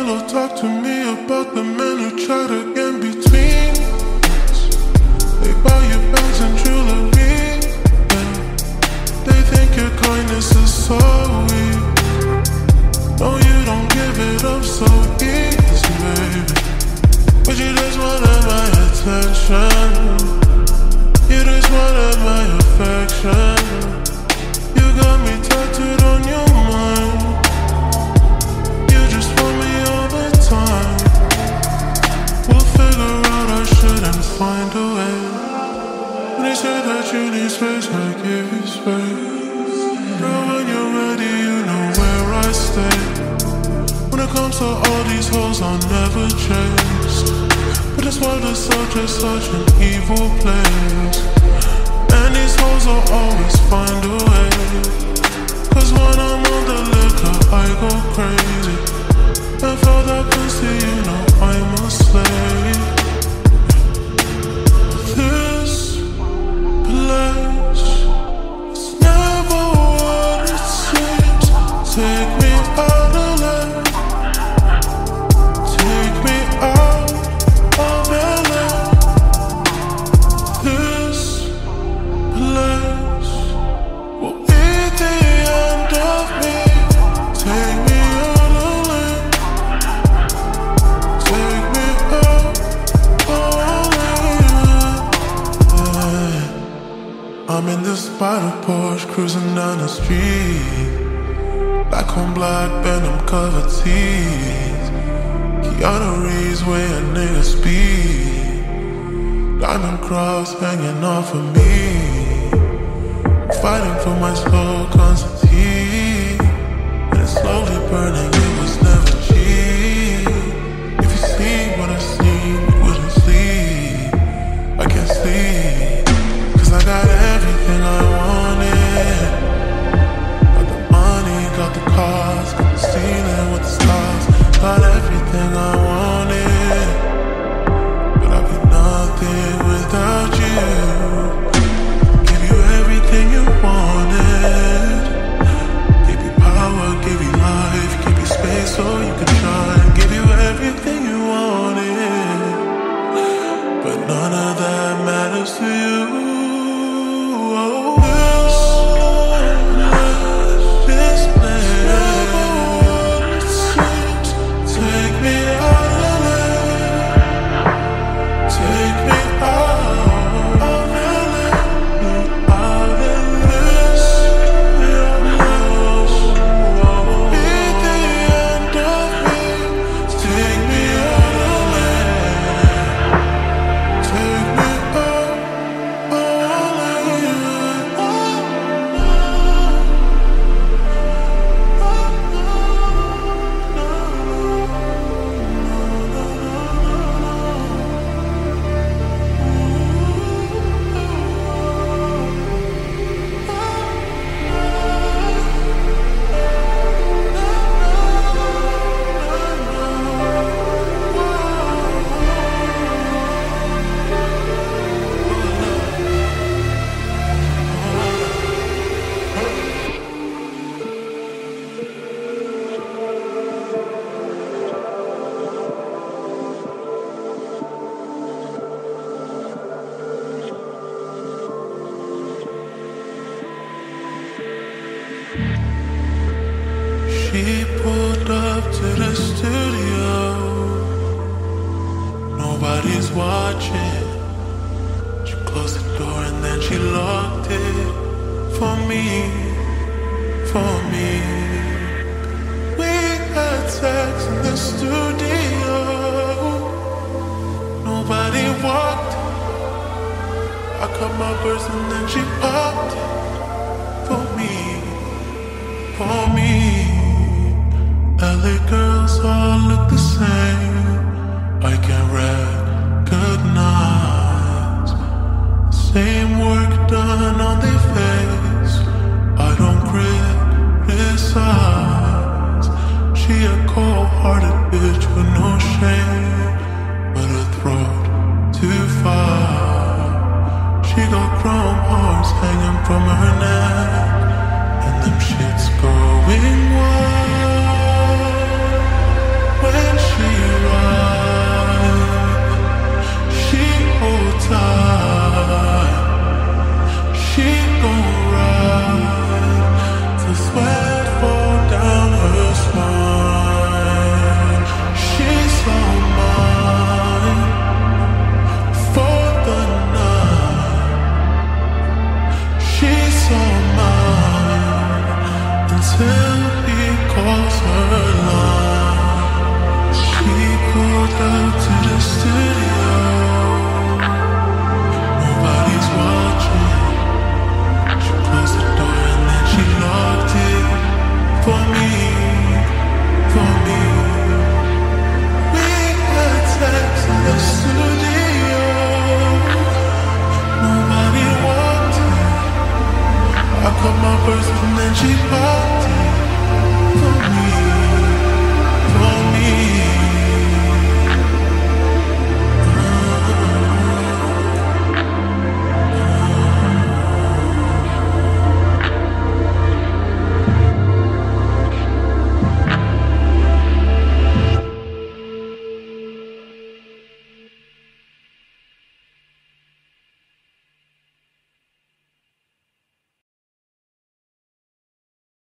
pillow, talk to me about the men who try to get between us. They buy you bags and jewelry, yeah. They think your kindness is so weak. No, you don't give it up so easy, baby. But you just wanted my attention. You just wanted my affection. You got me tattooed on your mind. You just want me all the time. We'll figure out our shit and find a way. When they say that you need space, I give you space. Girl, when you're ready, you know where I stay. When it comes to all these hoes, I'll never chase. But this world is just such an evil place. And these hoes will always find a way. Cause when I'm on the liquor, I go crazy. And for that pussy, you know I'm a slave. This place is never what it seems. Take me out of LA. Take me out of LA. This place will be the end of me. Take me out of LA. Take me out of LA. I'm in this spider Porsche cruising down the street. Black on black, Benham covered tees. Keanu Reeves way a nigga speed. Diamond cross hanging off of me. Fighting for my soul constantly. And it's slowly burning, it was never cheap. If you see what I see, you wouldn't sleep. I can't sleep, cause I got everything I wanted. Got the money, got the cars, got the ceiling with the stars. Got everything I wanted, but I'd be nothing without you. Give you everything you wanted. Give you power, give you life, give you space so you can shine. Give you everything you wanted, but none of that matters to you. This place, take me out of LA. Take me out of LA. Out of this place will be the end of me. Take me out of LA. Take me out of She pulled up to the studio. Nobody's watching. She closed the door and then she locked it. For me, for me. We had sex in the studio. Nobody walked. I cut my verse and then she popped it. For me, for me. LA girls all look the same. I can recognize the same work done on their face. I don't criticize. She a cold-hearted bitch with no shame, but her throat too far. She got chrome hearts hanging from her neck, and them shits going wild when up my first and then she popped it for me.